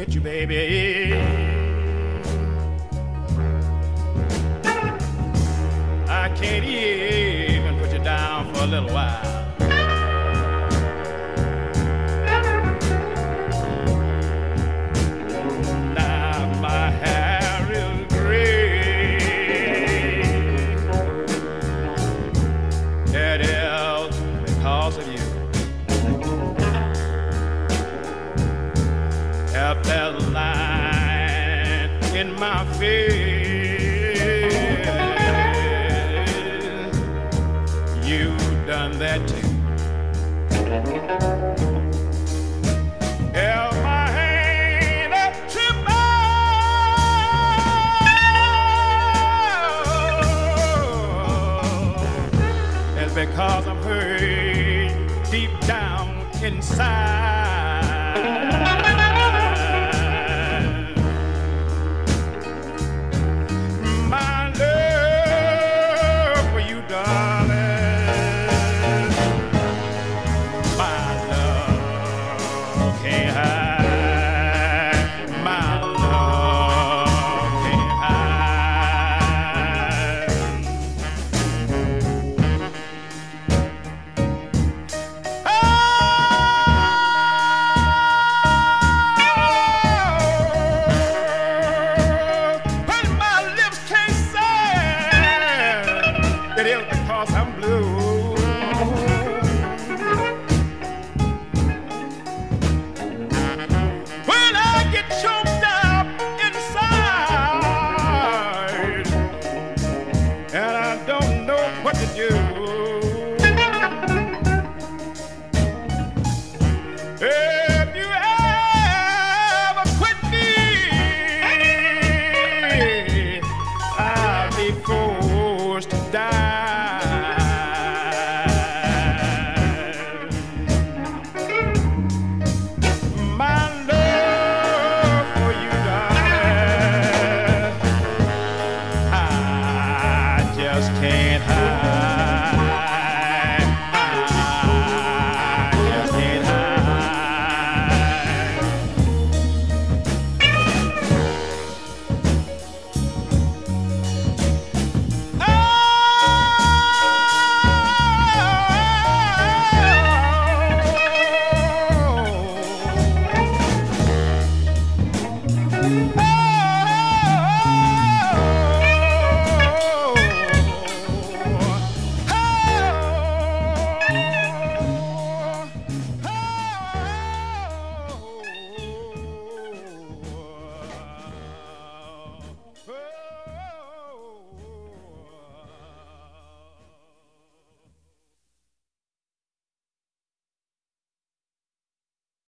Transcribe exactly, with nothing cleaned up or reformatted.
with you, baby. I can't even put you down for a little while. Now my hair is gray. It is because of you. Up that line in my face, you done that too. Held my hand up to mine. It's because I'm hurt deep down inside. It is because I'm blue. When I get choked up inside and I don't know what to do, if you ever quit me, I'll be forced to die. Can't hide. I just can't hide. Oh, oh, oh.